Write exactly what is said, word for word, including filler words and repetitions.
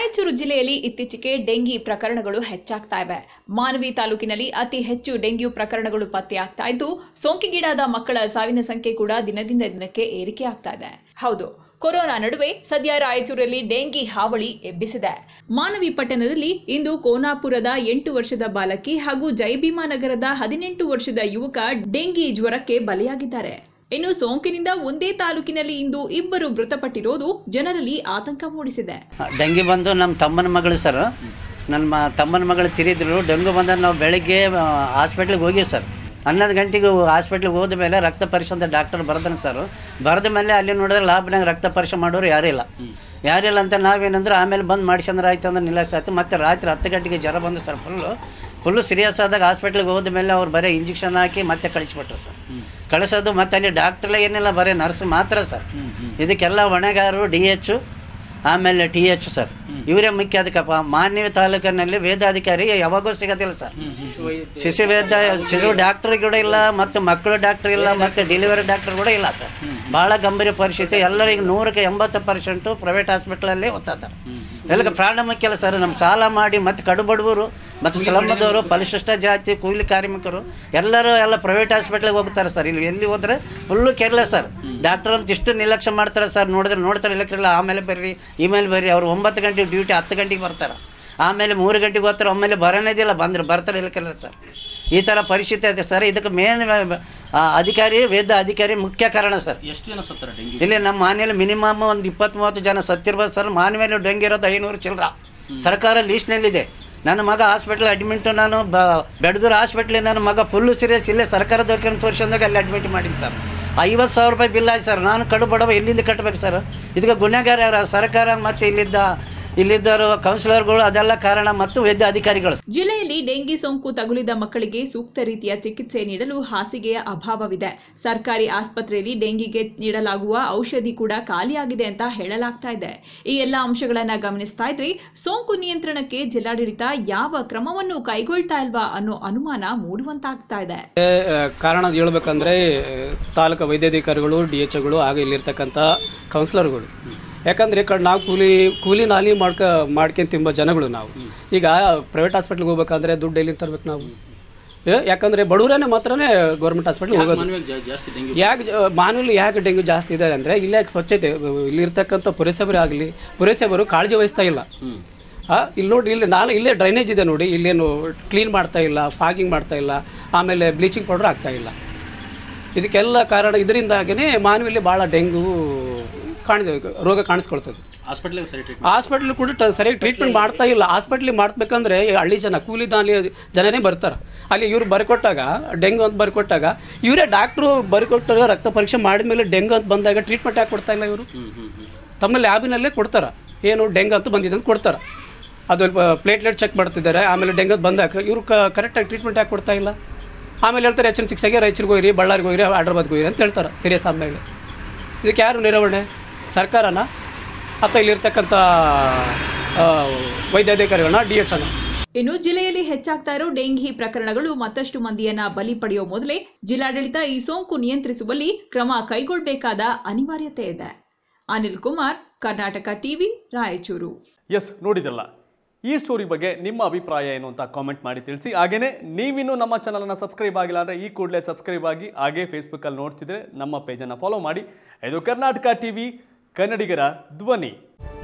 ರಾಯಚೂರು ಜಿಲ್ಲೆಯಲ್ಲಿ ಇತ್ತೀಚೆಗೆ ಡೆಂಗಿ ಪ್ರಕರಣಗಳು ಹೆಚ್ಚಾಗ್ತಾ ಇವೆ. ಮಾನ್ವಿ ತಾಲೂಕಿನಲ್ಲಿ ಅತಿ ಹೆಚ್ಚು ಡೆಂಗ್ಯೂ ಪ್ರಕರಣಗಳು ಪತ್ತೆಯಾಗ್ತಾ ಇದ್ದು, ಸೋಂಕಿಗೀಡಾದ ಮಕ್ಕಳ ಸಾವಿನ ಸಂಖ್ಯೆ ಕೂಡ ದಿನದಿಂದ ದಿನಕ್ಕೆ ಏರಿಕೆಯಾಗ್ತಾ ಇದೆ. ಹೌದು, ಕೊರೋನಾ ನಡುವೆ ಸದ್ಯ ರಾಯಚೂರಲ್ಲಿ ಡೆಂಗಿ ಹಾವಳಿ ಎಬ್ಬಿಸಿದೆ. ಮಾನವಿ ಪಟ್ಟಣದಲ್ಲಿ ಇಂದು ಕೋನಾಪುರದ ಎಂಟು ವರ್ಷದ ಬಾಲಕಿ ಹಾಗೂ ಜಯಭೀಮಾ ನಗರದ ಹದಿನೆಂಟು ವರ್ಷದ ಯುವಕ ಡೆಂಗಿ ಜ್ವರಕ್ಕೆ ಬಲಿಯಾಗಿದ್ದಾರೆ. ಇನ್ನು ಸೋಂಕಿನಿಂದ ಒಂದೇ ತಾಲೂಕಿನಲ್ಲಿ ಇಂದು ಇಬ್ಬರು ಮೃತಪಟ್ಟಿರೋದು ಜನರಲ್ಲಿ ಆತಂಕ ಮೂಡಿಸಿದೆ. ಡೆಂಗಿ ಬಂದು ನಮ್ಮ ತಮ್ಮನ ಮಗಳು ಸರ್, ನನ್ನ ತಮ್ಮನ ಮಗಳು ತಿರಿದ್ರು. ಡೆಂಗು ಬಂದ ನಾವು ಬೆಳಗ್ಗೆ ಹಾಸ್ಪಿಟ್ಲಿಗೆ ಹೋಗಿವಿ ಸರ್. ಹನ್ನೊಂದು ಗಂಟೆಗೆ ಹಾಸ್ಪಿಟ್ಲಿಗೆ ಹೋದ ಮೇಲೆ ರಕ್ತ ಪರೀಕ್ಷೆ ಅಂತ ಡಾಕ್ಟರ್ ಬರ್ದಾನೆ ಸರ್. ಬರೆದ ಮೇಲೆ ಅಲ್ಲಿ ನೋಡಿದ್ರೆ ಲ್ಯಾಬ್ನಾಗ ರಕ್ತ ಪರೀಕ್ಷೆ ಮಾಡೋರು ಯಾರಿಲ್ಲ ಯಾರಿಲ್ಲ ಅಂತ ನಾವೇನಂದ್ರೆ ಆಮೇಲೆ ಬಂದು ಮಾಡಿಸಂದ್ರೆ ಆಯ್ತು ಅಂದ್ರೆ ನಿರಾಶೆ ಆಯ್ತು. ಮತ್ತು ರಾತ್ರಿ ಹತ್ತು ಗಂಟೆಗೆ ಜ್ವರ ಬಂದು ಸರ್, ಫುಲ್ಲು ಫುಲ್ಲು ಸೀರಿಯಸ್ ಆದಾಗ ಹಾಸ್ಪಿಟ್ಲಿಗೆ ಹೋದ ಮೇಲೆ ಅವ್ರು ಬರೀ ಇಂಜೆಕ್ಷನ್ ಹಾಕಿ ಮತ್ತೆ ಕಳಿಸ್ಬಿಟ್ರು ಸರ್. ಕಳಿಸೋದು ಮತ್ತು ಅಲ್ಲಿ ಡಾಕ್ಟ್ರಲ್ಲ ಏನಿಲ್ಲ, ಬರೀ ನರ್ಸ್ ಮಾತ್ರ ಸರ್. ಇದಕ್ಕೆಲ್ಲ ಹೊಣೆಗಾರರು ಡಿ ಎಚ್ ಆಮೇಲೆ ಟಿ ಎಚ್ ಸರ್, ಇವರೇ ಮುಖ್ಯ. ಅದಕ್ಕಪ್ಪ ಮಾನ್ವಿ ತಾಲೂಕಿನಲ್ಲಿ ವೇದಾಧಿಕಾರಿ ಯಾವಾಗೂ ಸಿಗೋದಿಲ್ಲ ಸರ್. ಶಿಶು ವೇದ ಶಿಶು ಡಾಕ್ಟರ್ ಕೂಡ ಇಲ್ಲ, ಮತ್ತು ಮಕ್ಕಳು ಡಾಕ್ಟರ್ ಇಲ್ಲ, ಮತ್ತು ಡೆಲಿವರಿ ಡಾಕ್ಟರ್ ಕೂಡ ಇಲ್ಲ ಸರ್. ಭಾಳ ಗಂಭೀರ ಪರಿಸ್ಥಿತಿ. ಎಲ್ಲರಿಗೆ ನೂರಕ್ಕೆ ಎಂಬತ್ತು ಪರ್ಸೆಂಟು ಪ್ರೈವೇಟ್ ಹಾಸ್ಪಿಟ್ಲಲ್ಲೇ ಓದ್ತಾರೆ. ಎಲ್ಲ ಪ್ರಾಣ ಮುಖ್ಯ ಅಲ್ಲ ಸರ್. ನಮ್ಮ ಸಾಲ ಮಾಡಿ ಮತ್ತು ಕಡು ಬಡವರು ಮತ್ತು ಸ್ಲಮ್ಮದವರು, ಪರಿಶಿಷ್ಟ ಜಾತಿ, ಕೂಲಿ ಕಾರ್ಮಿಕರು ಎಲ್ಲರೂ ಎಲ್ಲ ಪ್ರೈವೇಟ್ ಹಾಸ್ಪಿಟ್ಲಿಗೆ ಹೋಗ್ತಾರೆ ಸರ್. ಇಲ್ಲಿ ಎಲ್ಲಿ ಹೋದ್ರೆ ಫುಲ್ಲು ಕೇರ್ಲೆಸ್ ಸರ್. ಡಾಕ್ಟರ್ ಅಂತ ಇಷ್ಟು ನಿರ್ಲಕ್ಷ್ಯ ಮಾಡ್ತಾರೆ ಸರ್. ನೋಡಿದ್ರೆ ನೋಡ್ತಾರೆ, ಇಲ್ಲಕ್ಕಿಲ್ಲ ಆಮೇಲೆ ಬರ್ರಿ ಇಮೇಲೆ ಬರ್ರಿ. ಅವ್ರು ಒಂಬತ್ತು ಗಂಟೆಗೆ ಡ್ಯೂಟಿ, ಹತ್ತು ಗಂಟೆಗೆ ಬರ್ತಾರೆ, ಆಮೇಲೆ ಮೂರು ಗಂಟೆಗೆ ಹೋಗ್ತಾರೆ, ಆಮೇಲೆ ಬರೋನೇದಿಲ್ಲ, ಬಂದ್ರೆ ಬರ್ತಾರೆ, ಇಲ್ಲಕ್ಕಿಲ್ಲ ಸರ್. ಈ ಥರ ಪರಿಸ್ಥಿತಿ ಇದೆ ಸರ್. ಇದಕ್ಕೆ ಮೇನ್ ಅಧಿಕಾರಿ ವೇದ ಅಧಿಕಾರಿ ಮುಖ್ಯ ಕಾರಣ ಸರ್. ಎಷ್ಟು ಜನ ಸತ್ತಾರೆ ಡೆಂಗಿ? ಇಲ್ಲಿ ನಮ್ಮ ಮನೆಯಲ್ಲಿ ಮಿನಿಮಮ್ ಒಂದು ಇಪ್ಪತ್ತು ಮೂವತ್ತು ಜನ ಸತ್ತಿರ್ಬೋದು ಸರ್. ಮಾನವಿಯಲ್ಲಿ ಡೆಂಗಿ ಇರೋದು ಐನೂರು ಚಿಲ್ಲರ ಸರ್ಕಾರ ಲೀಸ್ಟ್ನಲ್ಲಿದೆ. ನನ್ನ ಮಗ ಹಾಸ್ಪಿಟ್ಲ್ ಅಡ್ಮಿಂಟು, ನಾನು ಬ ಬೆಡದೂರು ಹಾಸ್ಪಿಟ್ಲಿಗೆ ನನ್ನ ಮಗ ಫುಲ್ಲು ಸೀರಿಯಸ್ ಇಲ್ಲೇ ಸರ್ಕಾರದ ವಕೀಲನ ತೋರಿಸಿದಾಗ ಅಲ್ಲಿ ಅಡ್ಮಿಟ್ ಮಾಡಿದ್ದು ಸರ್. ಐವತ್ತು ಸಾವಿರ ರೂಪಾಯಿ ಬಿಲ್ ಆಯ್ತು ಸರ್. ನಾನು ಕಡು ಬಡವ ಎಲ್ಲಿಂದ ಕಟ್ಟಬೇಕು ಸರ್? ಇದಕ್ಕೆ ಗುಣಗಾರ ಯಾರು? ಸರ್ಕಾರ ಮತ್ತು ಇಲ್ಲಿದ್ದ ಇಲ್ಲಿದ್ದರು ಕೌನ್ಸಿಲರ್ಗಳು, ಅದೆಲ್ಲ ಕಾರಣ, ಮತ್ತು ವೈದ್ಯ ಅಧಿಕಾರಿಗಳು. ಜಿಲ್ಲೆಯಲ್ಲಿ ಡೆಂಗಿ ಸೋಂಕು ತಗುಲಿದ ಮಕ್ಕಳಿಗೆ ಸೂಕ್ತ ರೀತಿಯ ಚಿಕಿತ್ಸೆ ನೀಡಲು ಹಾಸಿಗೆಯ ಅಭಾವವಿದೆ. ಸರ್ಕಾರಿ ಆಸ್ಪತ್ರೆಯಲ್ಲಿ ಡೆಂಗಿಗೆ ನೀಡಲಾಗುವ ಔಷಧಿ ಕೂಡ ಖಾಲಿಯಾಗಿದೆ ಅಂತ ಹೇಳಲಾಗ್ತಾ ಇದೆ. ಈ ಎಲ್ಲ ಅಂಶಗಳನ್ನ ಗಮನಿಸ್ತಾ ಇದ್ರೆ ಸೋಂಕು ನಿಯಂತ್ರಣಕ್ಕೆ ಜಿಲ್ಲಾಡಳಿತ ಯಾವ ಕ್ರಮವನ್ನು ಕೈಗೊಳ್ತಾ ಇಲ್ವಾ ಅನ್ನೋ ಅನುಮಾನ ಮೂಡುವಂತಾಗ್ತಾ ಇದೆ. ಕಾರಣ ಹೇಳ್ಬೇಕಂದ್ರೆ ತಾಲೂಕು ವೈದ್ಯಾಧಿಕಾರಿಗಳು, ಡಿ ಎಚ್ ಗಳು ಹಾಗೂ ಇಲ್ಲಿರ್ತಕ್ಕಂಥ ಕೌನ್ಸಿಲರ್ಗಳು. ಯಾಕಂದ್ರೆ ಕಡೆ ನಾವು ಕೂಲಿ ಕೂಲಿ ನಾಲಿ ಮಾಡ್ಕ ಮಾಡ್ಕೊಂಡು ತಿಂಬ ಜನಗಳು ನಾವು. ಈಗ ಪ್ರೈವೇಟ್ ಹಾಸ್ಪಿಟ್ಲಿಗೆ ಹೋಗ್ಬೇಕಂದ್ರೆ ದುಡ್ಡು ಎಲ್ಲಿ ತರ್ಬೇಕು ನಾವು? ಯಾಕಂದ್ರೆ ಬಡವರೇನೆ ಮಾತ್ರನೇ ಗೌರ್ಮೆಂಟ್ ಹಾಸ್ಪಿಟ್ಲಿಗೆ ಹೋಗೋದು. ಯಾಕೆ ಮಾನವಲ್ಲಿ ಯಾಕೆ ಡೆಂಗ್ಯೂ ಜಾಸ್ತಿ ಇದೆ ಅಂದ್ರೆ ಇಲ್ಲೇ ಸ್ವಚ್ಛತೆ, ಇಲ್ಲಿರ್ತಕ್ಕಂಥ ಪುರಸಭೆ ಆಗಲಿ ಪುರಸಭೆಯವರು ಕಾಳಜಿ ವಹಿಸ್ತಾ ಇಲ್ಲ. ಇಲ್ಲಿ ನೋಡಿ, ಇಲ್ಲಿ ನಾನು ಇಲ್ಲೇ ಡ್ರೈನೇಜ್ ಇದೆ ನೋಡಿ, ಇಲ್ಲೇನು ಕ್ಲೀನ್ ಮಾಡ್ತಾ ಇಲ್ಲ, ಫಾಗಿಂಗ್ ಮಾಡ್ತಾ ಇಲ್ಲ, ಆಮೇಲೆ ಬ್ಲೀಚಿಂಗ್ ಪೌಡರ್ ಆಗ್ತಾ ಇಲ್ಲ. ಇದಕ್ಕೆಲ್ಲ ಕಾರಣ ಇದರಿಂದಾಗೇ ಮಾನವಿಯಲ್ಲಿ ಭಾಳ ಡೆಂಗ್ಯೂ ಕಾಣಿದ ರೋಗ ಕಾಣಿಸ್ಕೊಳ್ತದೆ. ಹಾಸ್ಪಿಟ್ಲ್ ಕೂಡ ಸರಿಯಾಗಿ ಟ್ರೀಟ್ಮೆಂಟ್ ಮಾಡ್ತಾ ಇಲ್ಲ. ಹಾಸ್ಪಿಟ್ಲಿಗೆ ಮಾಡ್ಬೇಕಂದ್ರೆ ಹಳ್ಳಿ ಜನ, ಕೂಲಿ ದಾಲಿ ಜನನೇ ಬರ್ತಾರೆ. ಅಲ್ಲಿ ಇವ್ರು ಬರ್ಕೊಟ್ಟಾಗ ಡೆಂಗು ಅಂತ ಬರ್ಕೊಟ್ಟಾಗ ಇವರೇ ಡಾಕ್ಟ್ರು ಬರ್ಕೊಟ್ಟಾಗ ರಕ್ತ ಪರೀಕ್ಷೆ ಮಾಡಿದ್ಮೇಲೆ ಡೆಂಗು ಅಂತ ಬಂದಾಗ ಟ್ರೀಟ್ಮೆಂಟ್ ಯಾಕೆ ಕೊಡ್ತಾ ಇಲ್ಲ? ಇವರು ತಮ್ಮ ಲ್ಯಾಬಿನಲ್ಲೇ ಕೊಡ್ತಾರೆ, ಏನು ಡೆಂಗು ಅಂತ ಬಂದಿದೆ ಅಂತ ಕೊಡ್ತಾರೆ. ಅದು ಪ್ಲೇಟ್ಲೆಟ್ ಚೆಕ್ ಮಾಡ್ತಿದ್ದಾರೆ. ಆಮೇಲೆ ಡೆಂಗು ಅಂತ ಬಂದಾಗ ಇವರು ಕರೆಕ್ಟಾಗಿ ಟ್ರೀಟ್ಮೆಂಟ್ ಯಾಕೆ ಕೊಡ್ತಾ ಇಲ್ಲ? ಆಮೇಲೆ ಹೇಳ್ತಾರೆ ಎಚ್ ಎನ್ ಸಿಕ್ಸಾಗೆ ರಾಯಚೂರಿಗೆ ಹೋಗಿರಿ, ಬಳ್ಳಾರಿಗೆ ಹೋಗಿರಿ, ಹೈದ್ರಾಬಾದ್ಗೆ ಹೋಗಿರಿ ಅಂತ ಹೇಳ್ತಾರೆ ಸೀರಿಯಸ್ ಆದಮೇಲೆ. ಇದಕ್ಕೆ ಯಾರು ನಿರ್ವಹಣೆ? ಸರ್ಕಾರನ ಅಥವಾ ಇಲ್ಲಿರ್ತಕ್ಕಂಥ ವೈದ್ಯಾಧಿಕಾರಿಗಳನ್ನ, ಡಿ ಎಚ್ ಅನ್ನ? ಇನ್ನು ಜಿಲ್ಲೆಯಲ್ಲಿ ಹೆಚ್ಚಾಗ್ತಾ ಇರೋ ಡೆಂಗಿ ಪ್ರಕರಣಗಳು ಮತ್ತಷ್ಟು ಮಂದಿಯನ್ನ ಬಲಿ ಪಡೆಯುವ ಮೊದಲೇ ಜಿಲ್ಲಾಡಳಿತ ಈ ಸೋಂಕು ನಿಯಂತ್ರಿಸುವಲ್ಲಿ ಕ್ರಮ ಕೈಗೊಳ್ಳಬೇಕಾದ ಅನಿವಾರ್ಯತೆ ಇದೆ. ಅನಿಲ್ ಕುಮಾರ್, ಕರ್ನಾಟಕ ಟಿವಿ, ರಾಯಚೂರು. ಎಸ್, ನೋಡಿದಲ್ಲ. ಈ ಸ್ಟೋರಿ ಬಗ್ಗೆ ನಿಮ್ಮ ಅಭಿಪ್ರಾಯ ಏನು ಅಂತ ಕಾಮೆಂಟ್ ಮಾಡಿ ತಿಳಿಸಿ. ಹಾಗೇನೇ ನೀವಿನ್ನೂ ನಮ್ಮ ಚಾನಲನ್ನು ಸಬ್ಸ್ಕ್ರೈಬ್ ಆಗಿಲ್ಲ ಅಂದರೆ ಈ ಕೂಡಲೇ ಸಬ್ಸ್ಕ್ರೈಬ್ ಆಗಿ, ಹಾಗೇ ಫೇಸ್ಬುಕ್ಕಲ್ಲಿ ನೋಡ್ತಿದ್ರೆ ನಮ್ಮ ಪೇಜನ್ನು ಫಾಲೋ ಮಾಡಿ. ಇದು ಕರ್ನಾಟಕ ಟಿವಿ, ಕನ್ನಡಿಗರ ಧ್ವನಿ.